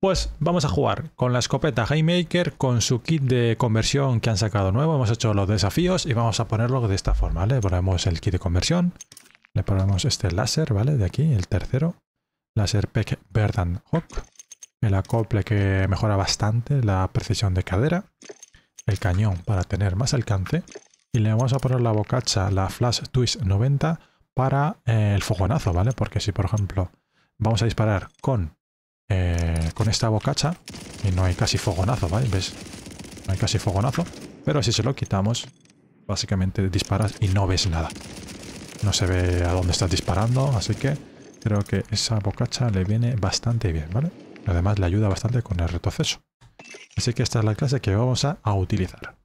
Pues vamos a jugar con la escopeta Haymaker con su kit de conversión que han sacado nuevo. Hemos hecho los desafíos y vamos a ponerlo de esta forma, ¿vale? Ponemos el kit de conversión, le ponemos este láser, ¿vale? De aquí, el tercero. Láser Peck Verdant Hawk. El acople que mejora bastante la precisión de cadera. El cañón para tener más alcance. Y le vamos a poner la bocacha, la Flash Twist 90 para el fogonazo, ¿vale? Porque si, por ejemplo, vamos a disparar con esta bocacha y no hay casi fogonazo, ¿vale? ¿Ves? No hay casi fogonazo, pero si se lo quitamos, básicamente disparas y no ves nada. No se ve a dónde estás disparando, así que creo que esa bocacha le viene bastante bien, ¿vale? Además le ayuda bastante con el retroceso. Así que esta es la clase que vamos a utilizar.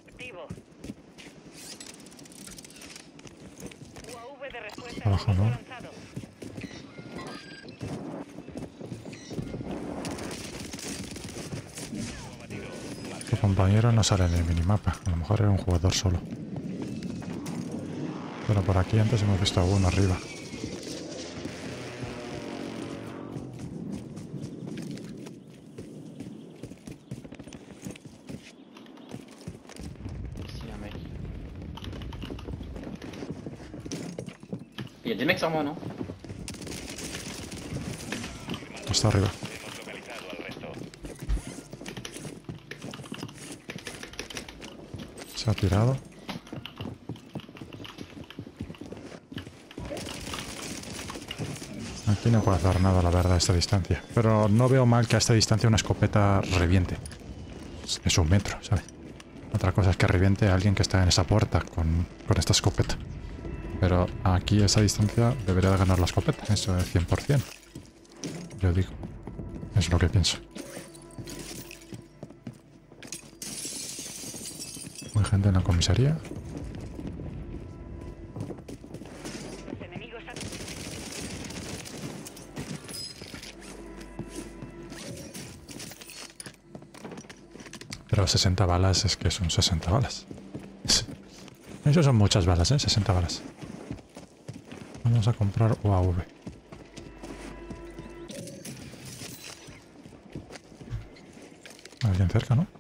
Abajo, ¿no? Tu compañero no sale en el minimapa. A lo mejor era un jugador solo. Pero por aquí antes hemos visto a uno arriba. Il y a des mecs sur moi, non? Está arriba. Se ha tirado. Aquí no puedo hacer nada, la verdad, a esta distancia. Pero no veo mal que a esta distancia una escopeta reviente. Es un metro, ¿sabes? Otra cosa es que reviente a alguien que está en esa puerta con esta escopeta. Pero aquí a esa distancia debería de ganar la escopeta, eso es 100%. Yo digo. Es lo que pienso. Hay gente en la comisaría. Pero 60 balas es que son 60 balas. Eso son muchas balas, ¿eh? 60 balas. Vamos a comprar UAV. Alguien cerca, ¿no?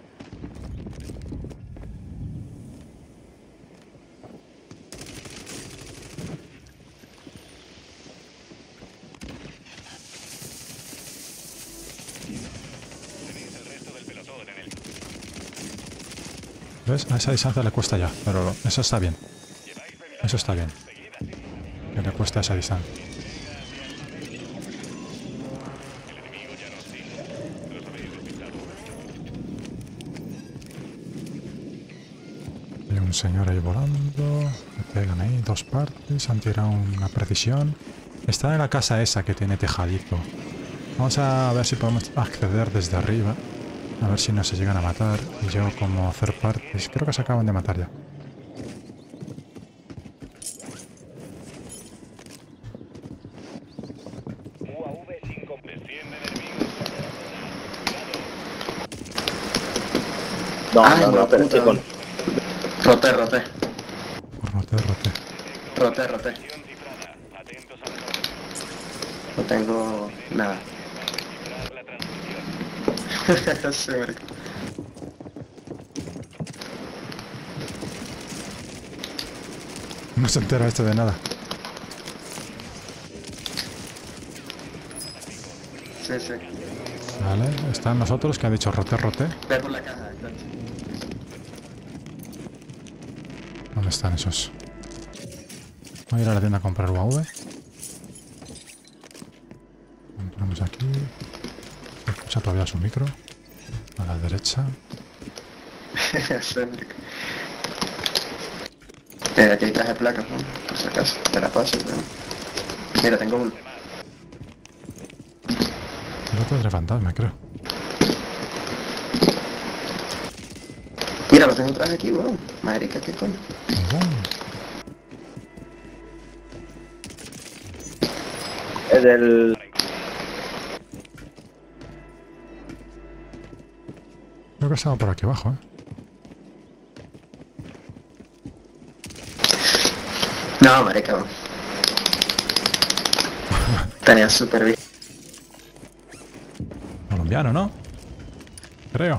¿Ves? A esa distancia le cuesta ya, pero eso está bien. Eso está bien. Que le cuesta esa distancia. Hay un señor ahí volando. Le pegan ahí dos partes. Han tirado una precisión. Está en la casa esa que tiene tejadito. Vamos a ver si podemos acceder desde arriba. A ver si no se llegan a matar. Y yo como hacer partes. Creo que se acaban de matar ya. No, Ay, no, pero estoy con... Roté. Rote. Roté. No tengo nada. Sí, marico. No se entera este de nada. Sí. Vale, están nosotros que ha dicho rote. Ve por la caja, claro. ¿Dónde están esos? Voy a ir a la tienda a comprar UAV. Compramos aquí. Se escucha todavía su micro. A la derecha. Sí, marico. Aquí hay traje de placas, ¿no? Por si acaso. Te la paso, pero... Mira, tengo uno. El otro es de fantasma, creo. Mira, lo tengo un traje aquí, weón. Marica, ¿qué coño? Es del... Creo que estaba por aquí abajo, ¿eh? No, marica, weón. Tenía súper bien. colombiano, ¿no? Creo.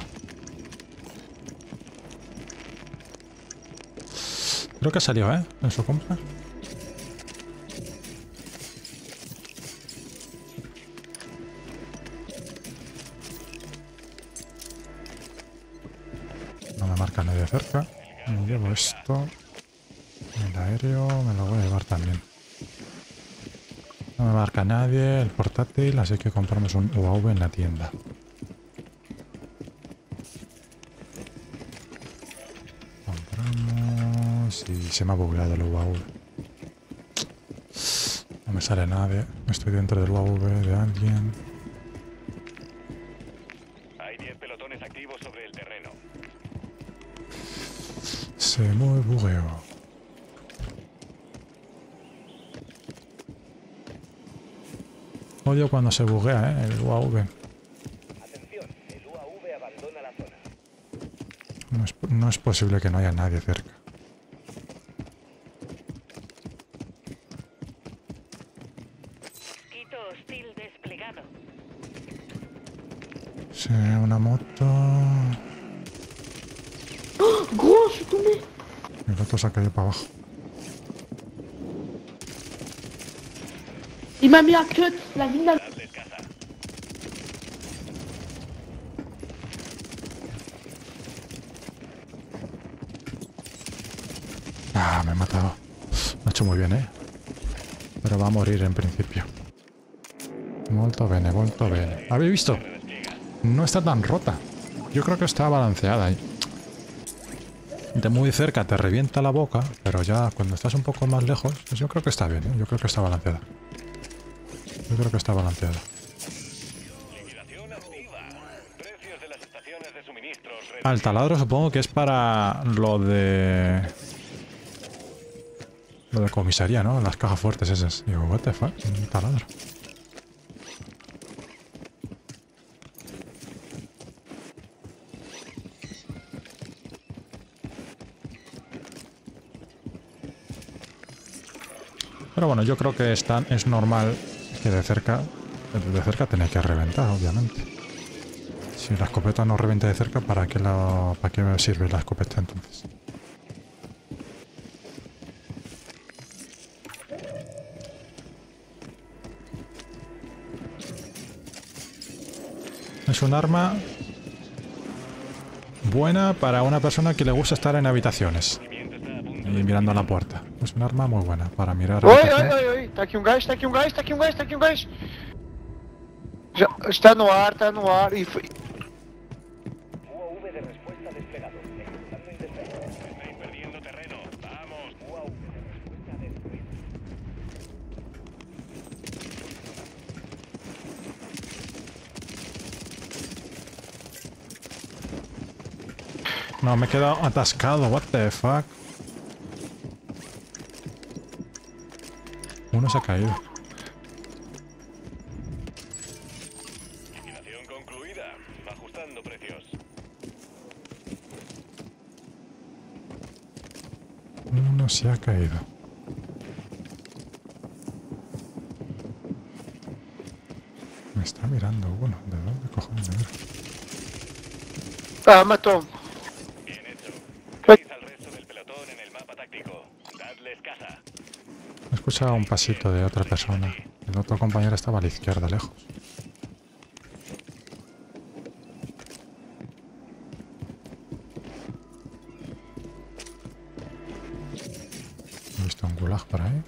Creo que salió, ¿eh? En su compra. No me marca nadie cerca. Me llevo esto. El aéreo me lo voy a llevar también. No me marca nadie el portátil, así que compramos un UAV en la tienda. Compramos y se me ha bugueado el UAV. No me sale nadie. Estoy dentro del UAV de alguien. Hay 10 pelotones activos sobre el terreno. Se me bugueó. Odio cuando se buguea, el UAV. Atención, el UAV abandona la zona. No es posible que no haya nadie cerca. Quito hostil desplegado. Sí, una moto. Oh, gros, je suis tombé. El otro se ha caído para abajo. Il m'a mis un cut, la vie n'a... Darles caza. Ah, me he matado. Lo ha hecho muy bien, ¿eh? Pero va a morir en principio. Molto bene, molto bene. ¿Habéis visto? No está tan rota. Yo creo que está balanceada ahí. De muy cerca te revienta la boca, pero ya cuando estás un poco más lejos, pues yo creo que está bien, ¿eh? Yo creo que está balanceada. Yo creo que está balanceada. Liquidación activa. Precios de las estaciones de suministros. Ah, el taladro supongo que es para lo de... Lo de comisaría, ¿no? Las cajas fuertes esas. Digo, what the fuck, un taladro. Pero bueno, yo creo que es normal que de cerca tenéis que reventar, obviamente. Si la escopeta no revienta de cerca, ¿para qué sirve la escopeta entonces? Es un arma buena para una persona que le gusta estar en habitaciones y mirando a la puerta. Es un arma muy buena para mirar Oi, habitaciones. oi, oi, oi, tá aqui um gás, tá aqui um gás, tá aqui um gás, tá aqui um gás. Já está no ar e foi. UAV de respuesta desplegado. Ejecutando interferencia. Estáis perdiendo terreno. Vamos. UAV de respuesta destruido. No, me he quedado atascado. What the fuck. Uno se ha caído. Liquidación concluida. Ajustando precios. Uno se ha caído. Me está mirando uno. ¿De dónde cojones me mira? Ah, matou-me. Bien hecho. Tenéis al resto del pelotón en el mapa táctico. Dadles caza. He escuchado un pasito de otra persona. El otro compañero estaba a la izquierda, lejos. He visto un gulag por ahí.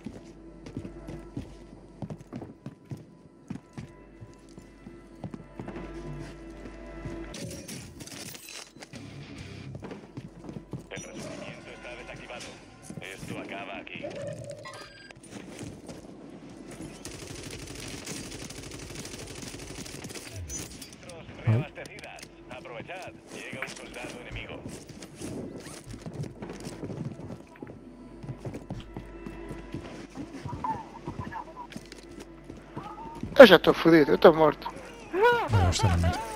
El resurgimiento está desactivado. Esto acaba aquí. Reabastecidas. Aprovechad. Llega un soldado enemigo. Eu já estou fodido, eu estou morto. Vaya usted la mira.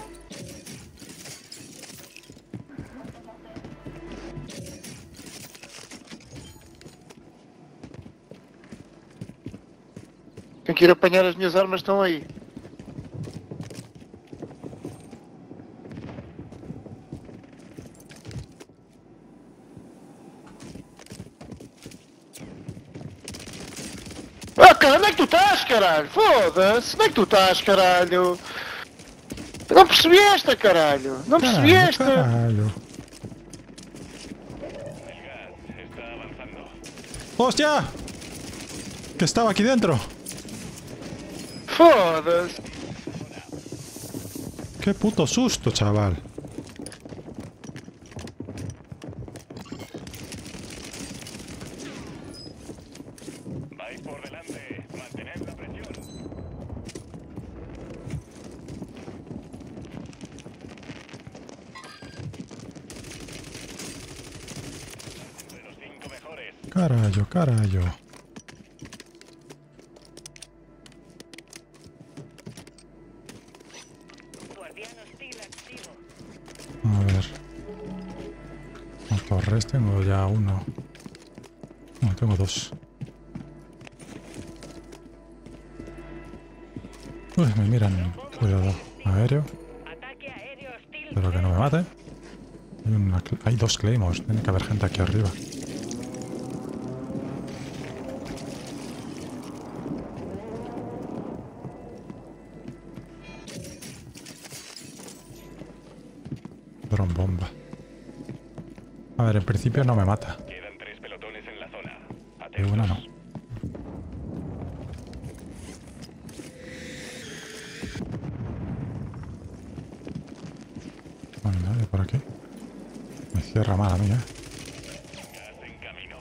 Tenho que ir apanhar as minhas armas, estão aí. onde é que tu estás, caralho? Foda-se, onde é que tu estás, caralho? Eu não percebi esta, caralho. Não percebi Caralho, esta. caralho. ¡Hostia! Que estaba aquí dentro. Foda-se. Qué puto susto, chaval. Vais por delante. Mantened la presión. Entre los 5 mejores. Carallo, carallo. Guardián hostil activo. A ver. Torres tengo ya uno. No, tengo dos. Uy, me miran. Cuidado. Aéreo. Ataque aéreo hostil. Espero que no me mate. Hay dos claymores. Tiene que haber gente aquí arriba. Dron bomba. A ver, en principio no me mata. Quedan 3 pelotones en la zona. De Atentos. una no. No hay nadie por aquí. Me cierra mal a mí, Gas en camino.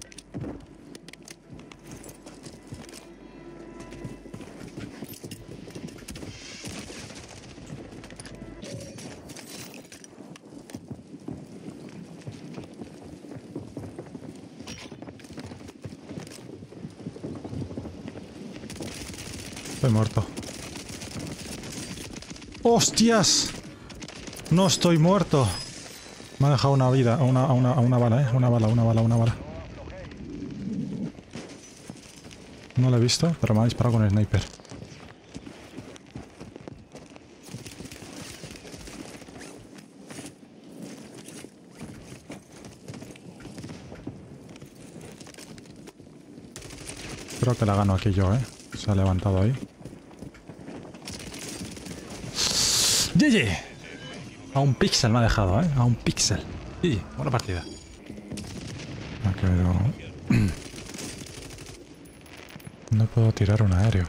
Estoy muerto. ¡Hostias! No estoy muerto. Me ha dejado una vida, una bala, una bala. No lo he visto, pero me ha disparado con el sniper. Creo que la gano aquí yo, Se ha levantado ahí. ¡Yeye! A un píxel me ha dejado, A un píxel. Sí, buena partida. Aquí veo. No puedo tirar un aéreo.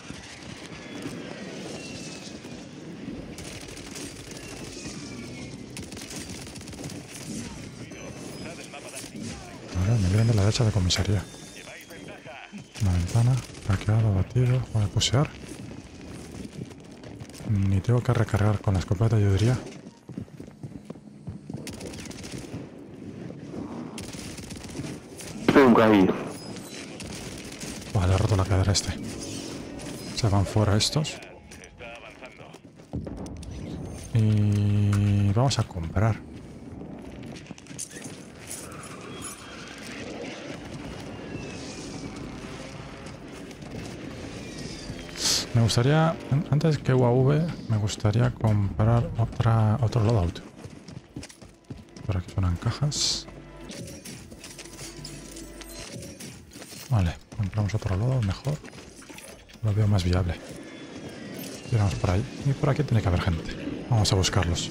Ahora me vienen de la derecha de comisaría. Una ventana, hackeado, batido, voy a pusear. Ni tengo que recargar con la escopeta, yo diría. Tengo ahí. Vale, he roto la cadera este. Se van fuera estos. Está avanzando. Y vamos a comprar. Me gustaría, antes que UAV, me gustaría comprar otro loadout. Por aquí suenan cajas. Vale, compramos otro loadout mejor. Lo veo más viable. Tiramos por ahí. Y por aquí tiene que haber gente. Vamos a buscarlos.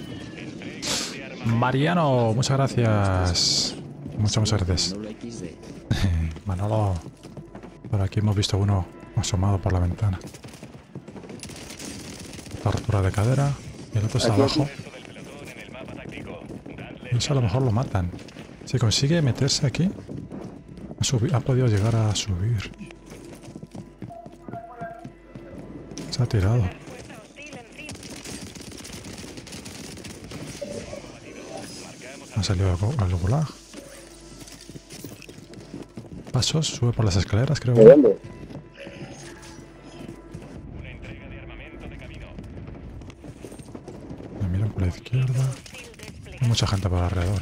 Mariano, muchas gracias. Muchas gracias. Manolo, por aquí hemos visto uno asomado por la ventana. Esta rotura de cadera. Y el otro está abajo. Y eso a lo mejor lo matan. Si consigue meterse aquí, ha podido llegar a subir. Se ha tirado. Respuesta hostil en 5. Ha salido al gulag. Pasos, sube por las escaleras, creo. ¿De dónde? Una entrega de armamento de camino. Me miran por la izquierda. Hostil desplegado. Hay mucha gente por alrededor,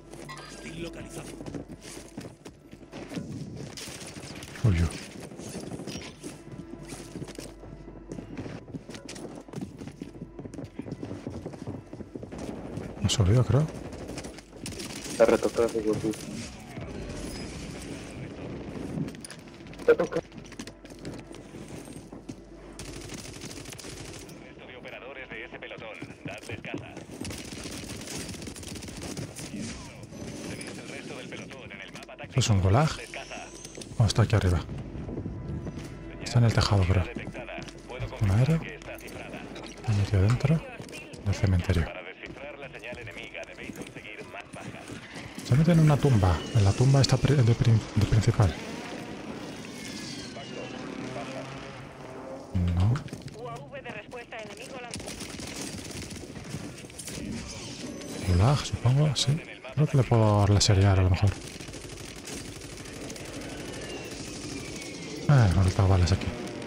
Uy, uy. Ha subido, creo. Está retocado ese gordo. Está tocado. ¿Esto es un gulag? ¿O está aquí arriba? Está en el tejado, creo. Un aéreo. Me he metido dentro del cementerio. Se mete en una tumba. En la tumba está de principal. No. UAV de respuesta enemigo Gulag, supongo, sí. Creo que le puedo laserear a lo mejor. Ah, me han faltado balas aquí.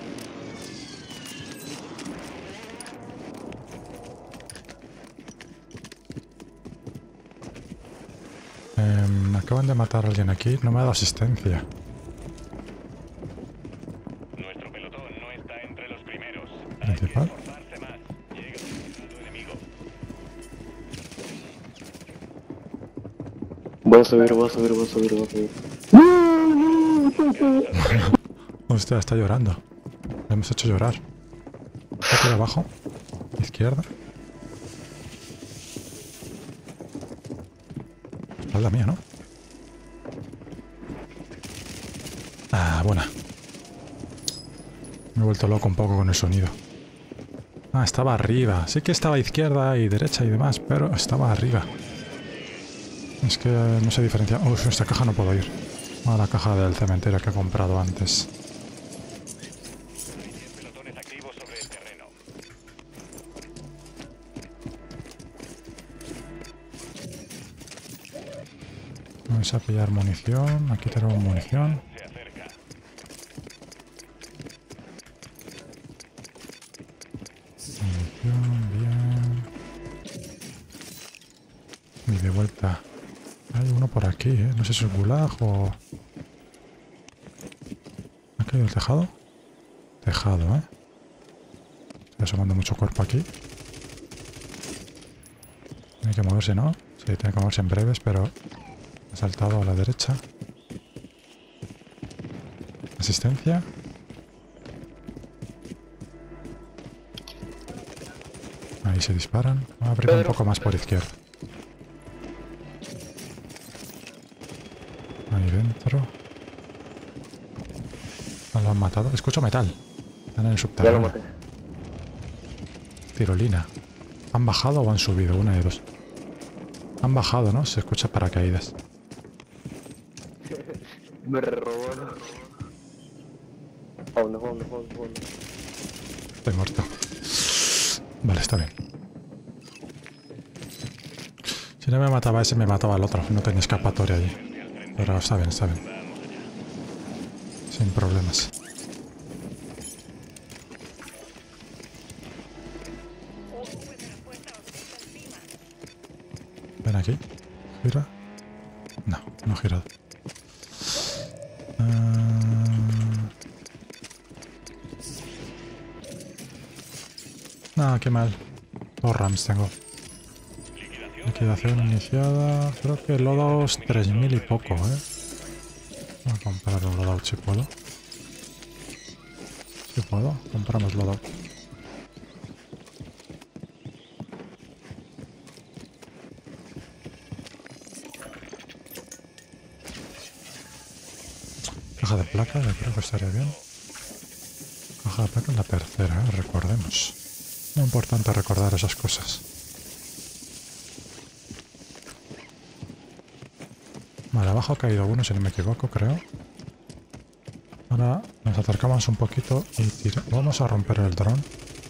Me acaban de matar a alguien aquí. No me ha dado asistencia. Nuestro pelotón no está entre los primeros. ¿Principal? Esforzarse más. Llega un enemigo. Voy a subir, voy a subir, voy a subir, voy a subir. Hostia, está llorando. Le hemos hecho llorar. Está aquí abajo. Izquierda. La mía, ¿no? Ah, buena. Me he vuelto loco un poco con el sonido. Ah, estaba arriba. Sí que estaba a izquierda y derecha y demás, pero estaba arriba. Es que no se diferencia. Uf, esta caja no puedo ir. A la caja del cementerio que he comprado antes. Pelotones activos sobre el terreno. Vamos a pillar munición. Aquí tenemos munición. Se acerca. Munición, bien. Y de vuelta. Hay uno por aquí, ¿eh? No sé si es gulag o... ¿Ha caído el tejado? Tejado, ¿eh? Estoy asomando mucho cuerpo aquí. Tiene que moverse, ¿no? Sí, tiene que moverse en breves, pero... Ha saltado a la derecha. Asistencia. Ahí se disparan. Voy a abrir un poco más por izquierda. Ahí dentro. ¿No lo han matado? Escucho metal. Están en el Ya lo subterráneo. maté. Tirolina. ¿Han bajado o han subido? Una de dos. Han bajado, ¿no? Se escucha paracaídas. Me robó. Vámonos, vámonos, vámonos, vámonos. Estoy muerto. Vale, está bien. Si no me mataba ese, me mataba el otro. No tenía escapatoria allí. Pero está bien, está bien. Sin problemas. UAV de respuesta hostil encima. Ven aquí. Gira. No, no ha girado. Ah, qué mal. Dos rams tengo. Liquidación iniciada. Creo que loadout 3000 y poco, ¿eh? Voy a comprar un loadout si puedo. Si puedo, compramos loadout. Caja de placas, yo creo que estaría bien. Caja de placas en la tercera, recordemos. Muy importante recordar esas cosas. Vale, abajo ha caído uno, si no me equivoco, creo. Ahora nos acercamos un poquito y vamos a romper el dron.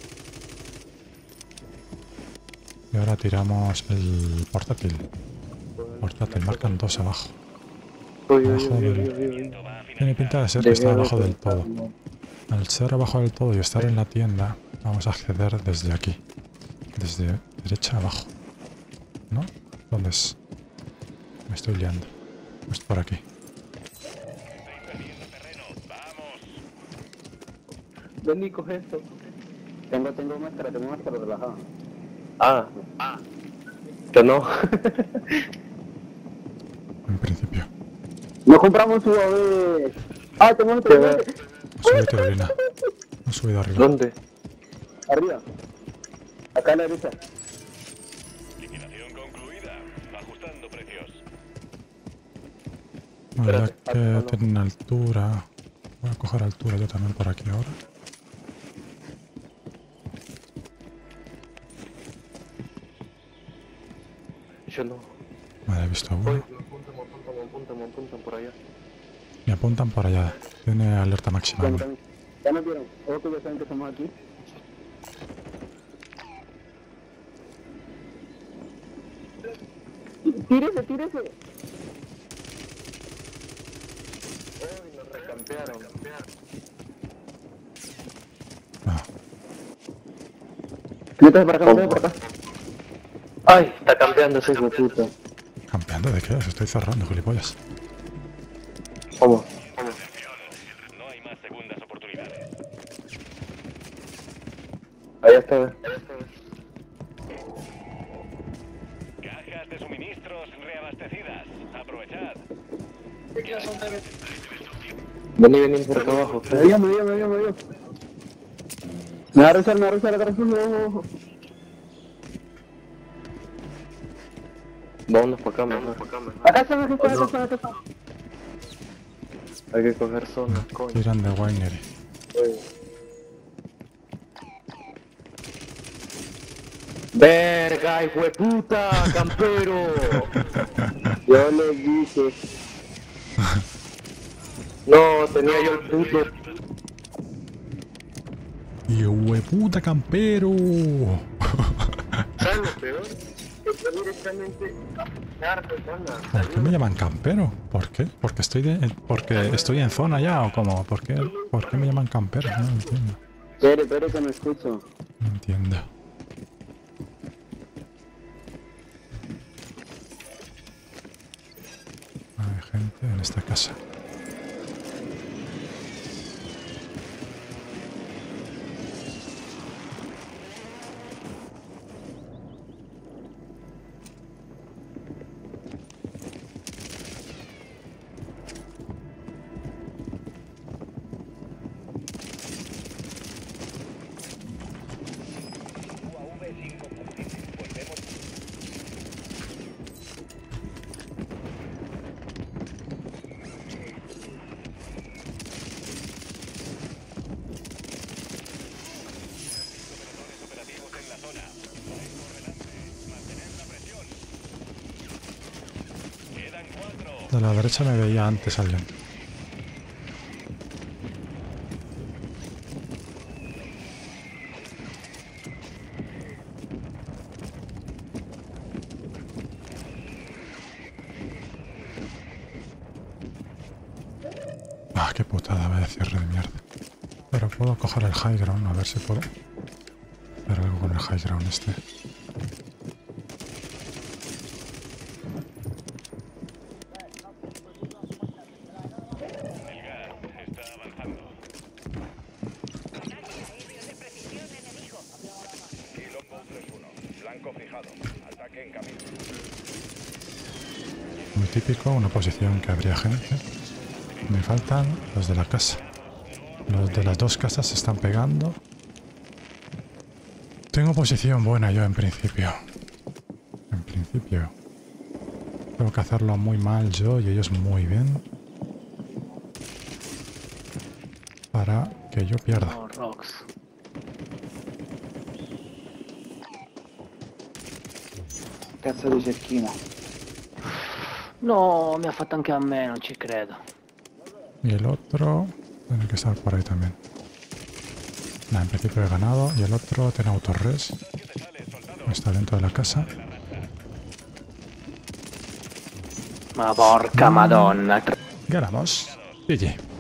Y ahora tiramos el portátil. Portátil, marcan dos abajo. Uy, uy, Abajo uy, del... uy, uy, uy. Tiene pinta de ser que está abajo del todo. Al ser abajo del todo y estar en la tienda, vamos a acceder desde aquí. Desde derecha a abajo. ¿No? ¿Dónde es? Me estoy liando. Pues por aquí. Ven y coge esto. Tengo máscara relajada. Ah. Que no. En principio. No compramos UAV. Ah, tengo otro. Ha subido tirolina. Ha subido arriba. ¿Dónde? Arriba. Acá a la derecha. Liquidación concluida. Ajustando precios. Bueno, ya que tienen altura, voy a coger altura yo también por aquí ahora. Yo no. Vale, he visto uno. Me apuntan por allá. Me apuntan por allá. Tiene alerta máxima. uno. Ya nos vieron. Ojo que ya saben que estamos aquí. Tírese, tírese. Uy, nos recampearon. Ah, Métase para acá, métase para acá. Ay, está campeando ese hijo de puta. ¿campeando de qué? Os estoy cerrando, gilipollas. ¿Cómo? No hay más segundas oportunidades. Ahí está. Cajas de suministros reabastecidas. Aprovechad. Vení por acá abajo. Me dio. Me va a rezar atrás. Ojo. Vámonos para acá, mejor. Acá está. Hay que coger zonas, coño. Tiran de Winery. Verga, hijo de puta, campero. Yo le dije. No, tenía yo el puto. ¡Y hueputa campero! ¿Sabes lo peor? Está directamente a ¿Por qué me llaman campero? ¿Por qué? ¿Porque estoy en zona ya o cómo? ¿Por qué me llaman campero? No entiendo. Espere que me escucho. No entiendo. Hay gente en esta casa. UAV sin combustible. Volvemos. Operativos en la zona. Vais por delante. Mantened la presión. Quedan 4. De la derecha me veía antes alguien. Ah, qué putada, vaya cierre de mierda. Pero puedo coger el high ground, a ver si puedo hacer algo con el high ground este. El gas está avanzando. Aéreo de precisión enemigo. Y Longbow 3-1. Blanco fijado. Ataque en camino. Muy típico, una posición que habría gente. Me faltan los de la casa. Los de las dos casas se están pegando. Tengo posición buena yo en principio. En principio. Tengo que hacerlo muy mal yo y ellos muy bien. Para que yo pierda. No, Rox. Cazzo di cecchino. No, mi ha fatto anche a me, non ci credo. Y el otro tiene que estar por ahí también. Nah, en principio he ganado. Y el otro tiene autorres. Está dentro de la casa. Ma porca madonna. Ganamos. GG.